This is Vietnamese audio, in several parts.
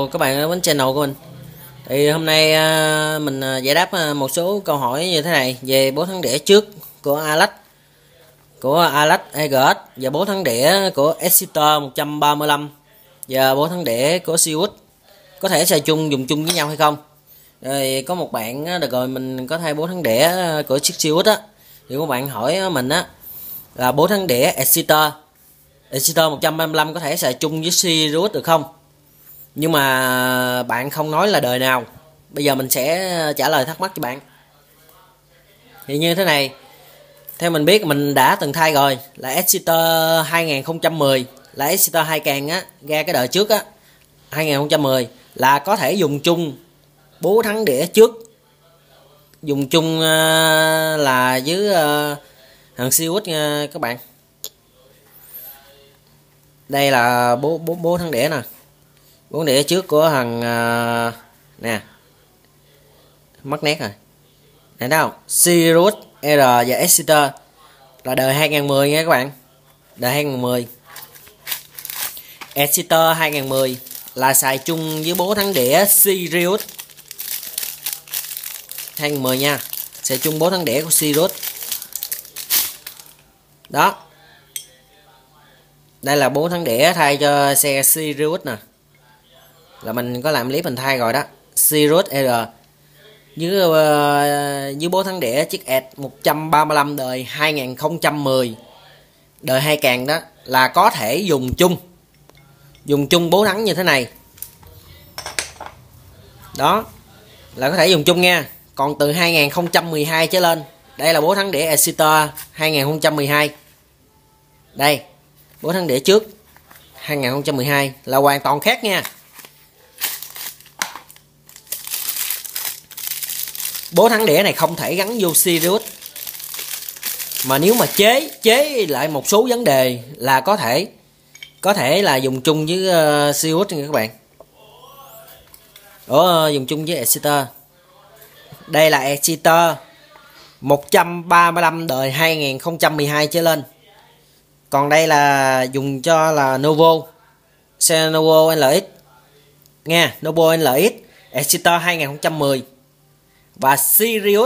Chào các bạn đến channel của mình. Thì hôm nay mình giải đáp một số câu hỏi như thế này về bố thắng đĩa trước của Alex EGS và bố thắng đĩa của Exeter 135 và bố thắng đĩa của Seawood có thể xài chung dùng chung với nhau hay không. Rồi có một bạn được rồi, mình có thay bố thắng đĩa của chiếc Seawood á, thì có bạn hỏi mình á là bố thắng đĩa Exeter 135 có thể xài chung với Seawood được không? Nhưng mà bạn không nói là đời nào. Bây giờ mình sẽ trả lời thắc mắc cho bạn. Thì như thế này, theo mình biết mình đã từng thay rồi, là Exeter 2010, là Exeter 2 càng á, ra cái đời trước á, 2010 là có thể dùng chung bố thắng đĩa trước, dùng chung là với thằng Seawood các bạn. Đây là bố thắng đĩa nè, bố đĩa trước của thằng nè, mất nét rồi này, thấy không? Seawood R và Exeter là đời 2010 nha các bạn, đời 2010. Exeter 2010 là xài chung với bố thắng đĩa Seawood 2010 nha, xài chung bố thắng đĩa của Seawood đó. Đây là bố thắng đĩa thay cho xe Seawood nè, là mình có làm clip mình thay rồi đó. Seawood R với bố thắng đĩa chiếc ED 135 đời 2010, đời 2 càng đó, là có thể dùng chung bố thắng như thế này đó, là có thể dùng chung nha. Còn từ 2012 trở lên, đây là bố thắng đĩa Exeter 2012, đây bố thắng đĩa trước 2012 là hoàn toàn khác nha. Bố thắng đĩa này không thể gắn vô Seawood, mà nếu mà chế lại một số vấn đề là có thể là dùng chung với Seawood nha các bạn. Dùng chung với Exeter. Đây là Exeter 135 đời 2012 trở lên. Còn đây là dùng cho là Novo, xe Novo LX nha, Novo LX Exeter 2010 và Seawood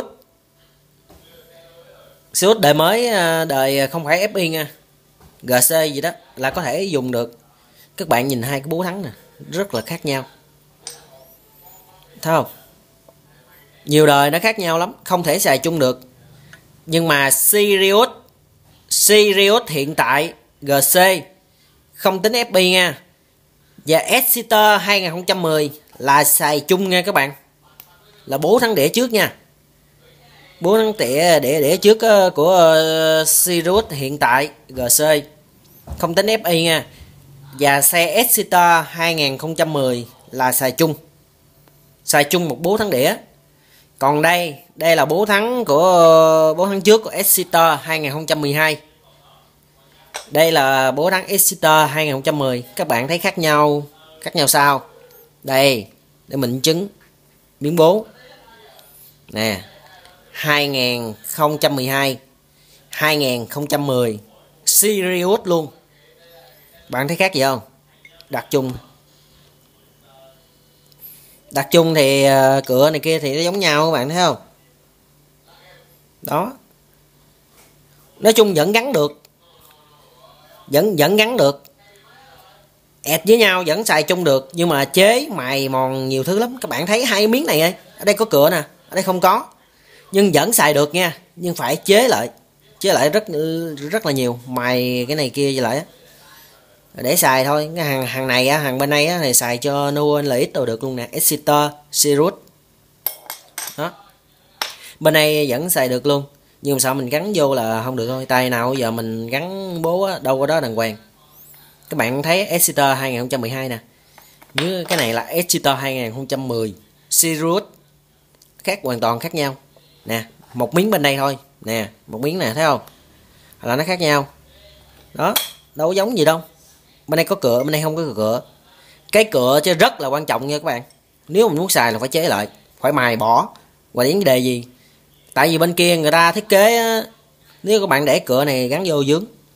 đời mới, đời không phải FI nha, GC gì đó, là có thể dùng được. Các bạn nhìn hai cái bố thắng nè, rất là khác nhau, thấy không? Nhiều đời nó khác nhau lắm, không thể xài chung được. Nhưng mà Seawood hiện tại GC không tính FI nha, và Exeter 2010 là xài chung nha các bạn, là bố thắng đĩa trước nha. Bố thắng đĩa trước của Seawood hiện tại GC không tính FI nha, và xe Exeter 2010 là xài chung một bố thắng đĩa. Còn đây là bố thắng trước của Exeter 2012. Đây là bố thắng Exeter 2010. Các bạn thấy khác nhau sao? Đây, để mình chứng miếng bố nè, 2012 2010 Seawood luôn. Bạn thấy khác gì không? Đặt chung thì cửa này kia thì nó giống nhau, các bạn thấy không? Đó, nói chung vẫn gắn được, vẫn gắn được, ẹt với nhau vẫn xài chung được. Nhưng mà chế mài mòn nhiều thứ lắm. Các bạn thấy hai miếng này, ở đây có cửa nè, ở đây không có, nhưng vẫn xài được nha. Nhưng phải chế lại rất là nhiều, mài cái này kia lại để xài thôi. Cái hàng này hàng bên đây thì xài cho Novo LX đồ được luôn nè, Exeter, Seawood đó. Bên đây vẫn xài được luôn, nhưng mà sao mình gắn vô là không được thôi. Tay nào giờ mình gắn bố đâu có đó đàng hoàng. Các bạn thấy Exeter 2012 nè, với cái này là Exeter 2010 Seawood, hoàn toàn khác nhau nè. Một miếng bên đây thôi nè, một miếng nè, thấy không? Là nó khác nhau đó, đâu có giống gì đâu. Bên đây có cửa, bên đây không có cửa. Cái cửa chứ rất là quan trọng nha các bạn. Nếu mình muốn xài là phải chế lại, phải mài bỏ và vấn đề gì. Tại vì bên kia người ta thiết kế nếu các bạn để cửa này gắn vô dướng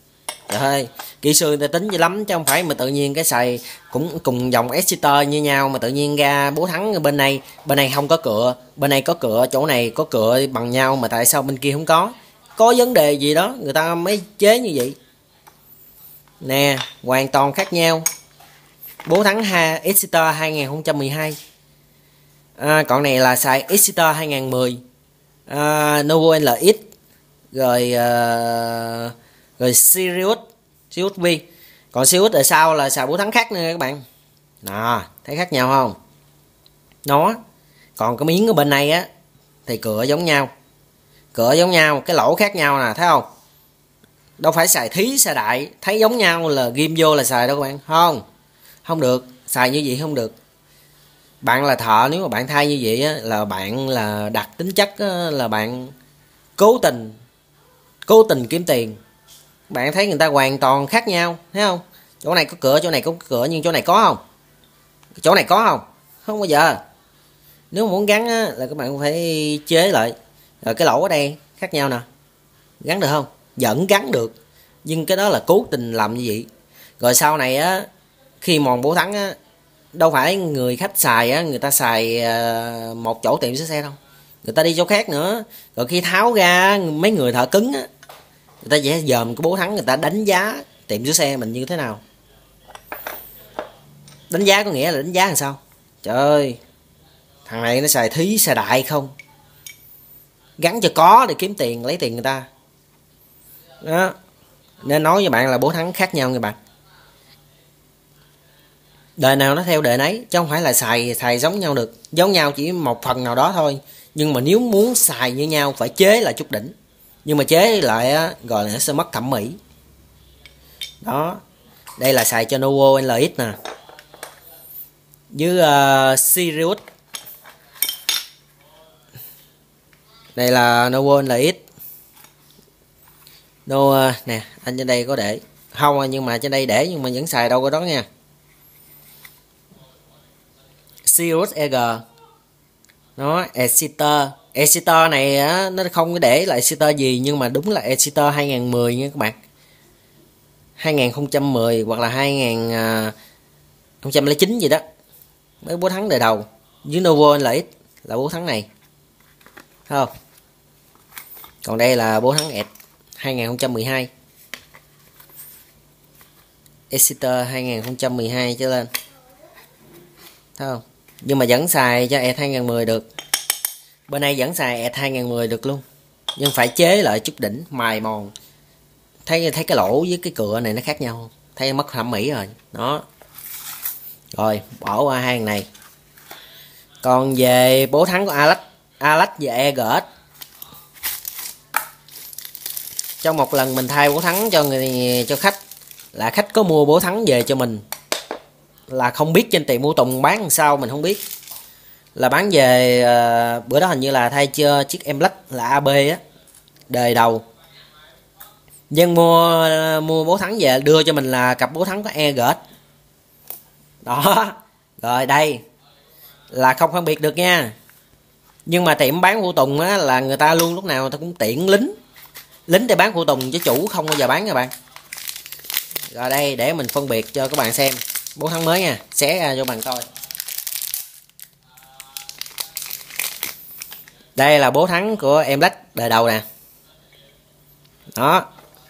Trời ơi, kỹ sư người ta tính dữ lắm chứ không phải mà tự nhiên cái xài cũng cùng dòng Exeter như nhau mà tự nhiên ra bố thắng bên này không có cựa, bên này có cựa, chỗ này có cựa bằng nhau mà tại sao bên kia không có? Có vấn đề gì đó người ta mới chế như vậy. Nè, hoàn toàn khác nhau. Bố thắng Exeter 2012. Còn này là xài Exeter 2010. Novo LX rồi rồi Sirius V. Còn Sirius ở sau là xài bố thắng khác nữa các bạn. Đó, thấy khác nhau không? Nó. Còn cái miếng ở bên này á thì cựa giống nhau. Cựa giống nhau, cái lỗ khác nhau nè, thấy không? Đâu phải xài thí xài đại, thấy giống nhau là ghim vô là xài đâu các bạn. Không. Không được, xài như vậy không được. Bạn là thợ, nếu mà bạn thay như vậy á, là bạn là đặt tính chất á, là bạn cố tình kiếm tiền. Bạn thấy người ta hoàn toàn khác nhau, thấy không? Chỗ này có cửa, chỗ này có cửa, nhưng chỗ này có không? Chỗ này có không? Không bao giờ. Nếu muốn gắn á, là các bạn phải chế lại. Rồi cái lỗ ở đây khác nhau nè, gắn được không? Vẫn gắn được, nhưng cái đó là cố tình làm như vậy. Rồi sau này á, khi mòn bố thắng á, đâu phải người khách xài á, người ta xài một chỗ tiệm sửa xe đâu, người ta đi chỗ khác nữa. Rồi khi tháo ra, mấy người thợ cứng á, người ta sẽ dòm cái bố thắng, người ta đánh giá tiệm sửa xe mình như thế nào. Đánh giá có nghĩa là đánh giá làm sao? Trời ơi, thằng này nó xài thí xài đại không, gắn cho có để kiếm tiền, lấy tiền người ta đó. Nên nói với bạn là bố thắng khác nhau người bạn. Đời nào nó theo đời nấy, chứ không phải là xài giống nhau được. Giống nhau chỉ một phần nào đó thôi, nhưng mà nếu muốn xài như nhau phải chế lại chút đỉnh. Nhưng mà chế lại á, gọi là nó sẽ mất thẩm mỹ đó. Đây là xài cho Novo LX nè, với Sirius. Đây là Novo LX. Nè, anh trên đây có để không, nhưng mà trên đây để nhưng mà vẫn xài đâu có đó nha. Sirius EG nó Exeter này á, nó không có để lại Exeter gì, nhưng mà đúng là Exeter 2010 nha các bạn, 2010 hoặc là 2009 gì đó, mấy bố thắng đời đầu. Với Novo LX là bố thắng này, thấy không? Còn đây là bố thắng 2012, Exeter 2012 trở lên, thấy không? Nhưng mà vẫn xài cho ET 2010 được. Bên này vẫn xài ET 2010 được luôn, nhưng phải chế lại chút đỉnh, mài mòn. Thấy cái lỗ với cái cựa này nó khác nhau không? Thấy mất thẩm mỹ rồi đó. Rồi bỏ qua hai thằng này. Còn về bố thắng của Alex và EGS, trong một lần mình thay bố thắng cho khách, là khách có mua bố thắng về cho mình, là không biết trên tiệm Mua Tùng bán làm sao mình không biết, là bán về bữa đó hình như là thay cho chiếc Black là AB á, đời đầu. Dân mua bố thắng về đưa cho mình là cặp bố thắng có EGS đó. Rồi đây là không phân biệt được nha. Nhưng mà tiệm bán phụ tùng á, là người ta luôn lúc nào người ta cũng tiện lính để bán phụ tùng, chứ chủ không bao giờ bán các bạn. Rồi đây để mình phân biệt cho các bạn xem bố thắng mới nha, xé ra cho bạn coi. Đây là bố thắng của em Black đời đầu nè đó.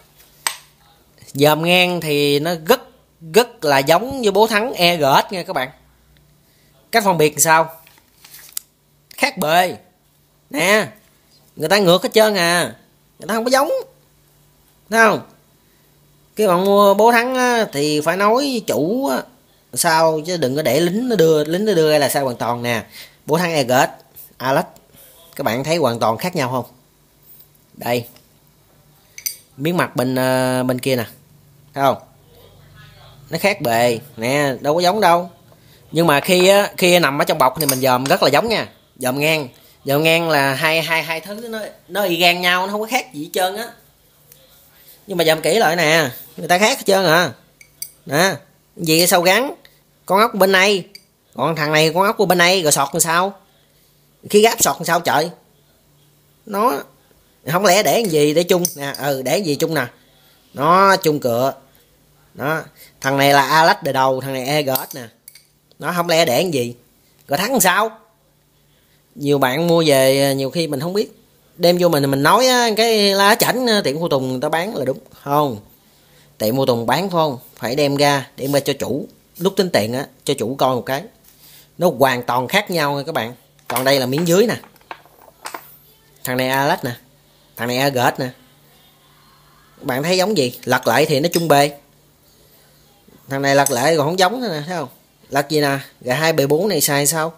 Dòm ngang thì nó rất là giống như bố thắng EGS nha các bạn. Cách phân biệt làm sao? Khác bề nè, người ta ngược hết trơn à, người ta không có giống, thấy không? Cái bạn mua bố thắng á, thì phải nói với chủ á, sao chứ đừng có để lính nó đưa ra là sao hoàn toàn nè. Bố thắng EGS Alex, các bạn thấy hoàn toàn khác nhau không? Đây miếng mặt bên kia nè, thấy không? Nó khác bề nè, đâu có giống đâu. Nhưng mà khi nằm ở trong bọc thì mình dòm rất là giống nha. Dòm ngang là hai thứ nó y gan nhau, nó không có khác gì hết trơn á. Nhưng mà dòm kỹ lại nè, người ta khác hết trơn à. Nè, gì sao gắn con ốc bên này, còn thằng này con ốc của bên này, rồi sọt làm sao? Khi gáp sọt làm sao trời? Nó không lẽ để gì để chung nè, để gì chung nè. Nó chung cựa. Đó, thằng này là Alex đời đầu, thằng này EGS nè. Nó không lẽ để cái gì rồi thắng làm sao. Nhiều bạn mua về nhiều khi mình không biết, đem vô mình nói cái lá chảnh tiệm Phụ Tùng người ta bán là đúng không. Tiệm Phụ Tùng bán phải không, phải đem ra cho chủ, lúc tính tiền á cho chủ coi một cái, nó hoàn toàn khác nhau nha các bạn. Còn đây là miếng dưới nè, thằng này Alex nè, thằng này EGS nè. Các bạn thấy giống gì? Lật lại thì nó chung bề, thằng này lật lại còn không giống nữa nè, thấy không? Lật gì nè, G2B4 này xài sao?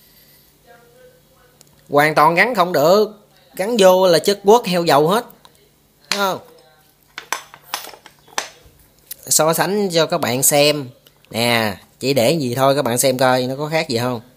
Hoàn toàn gắn không được, gắn vô là chất quất heo dầu hết, thấy không? So sánh cho các bạn xem nè, chỉ để gì thôi, các bạn xem coi nó có khác gì không.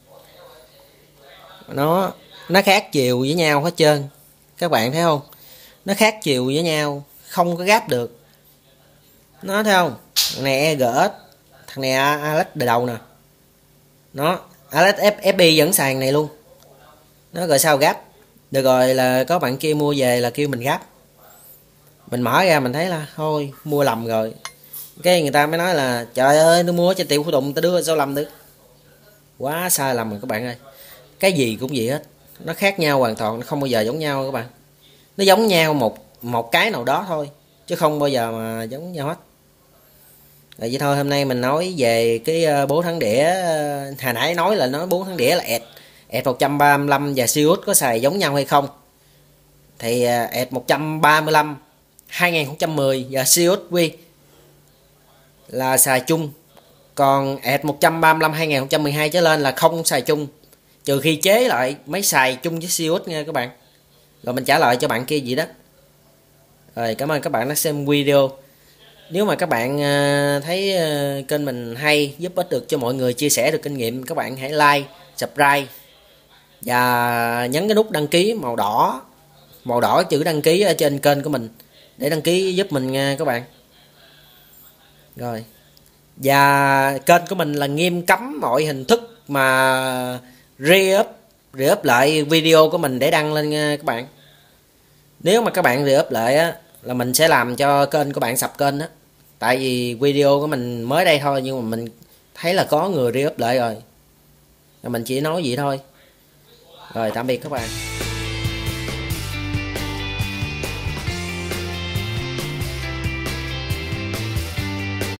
Nó khác chiều với nhau hết trơn, các bạn thấy không? Nó khác chiều với nhau, không có gáp được. Nó thấy không? Thằng này EGS, thằng này Alex đời đầu nè. Nó Alex FB vẫn xài này luôn. Nó rồi sao gáp được rồi, là có bạn kia mua về là kêu mình gáp, mình mở ra mình thấy là thôi mua lầm rồi, cái người ta mới nói là trời ơi nó mua trên tiệm Phụ Tùng ta đưa sao lầm được. Quá sai lầm rồi các bạn ơi. Cái gì cũng vậy hết, nó khác nhau hoàn toàn, nó không bao giờ giống nhau các bạn. Nó giống nhau một cái nào đó thôi, chứ không bao giờ mà giống nhau hết. Vậy thôi, hôm nay mình nói về cái bố thắng đĩa. Hồi nãy nói là nói bố thắng đĩa là ED 135 và Siut có xài giống nhau hay không. Thì ED 135 2010 và Siut Quy là xài chung. Còn ED 135 2012 trở lên là không xài chung, trừ khi chế lại mới xài chung với Siut nha các bạn. Rồi mình trả lời cho bạn kia gì đó. Rồi cảm ơn các bạn đã xem video. Nếu mà các bạn thấy kênh mình hay, giúp ích được cho mọi người, chia sẻ được kinh nghiệm, các bạn hãy like, subscribe và nhấn cái nút đăng ký màu đỏ chữ đăng ký ở trên kênh của mình để đăng ký giúp mình nha các bạn. Rồi, và kênh của mình là nghiêm cấm mọi hình thức mà re-up lại video của mình để đăng lên nha các bạn. Nếu mà các bạn re-up lại á là mình sẽ làm cho kênh của bạn sập kênh á. Tại vì video của mình mới đây thôi, nhưng mà mình thấy là có người re-up lại rồi, mình chỉ nói vậy thôi. Rồi tạm biệt các bạn.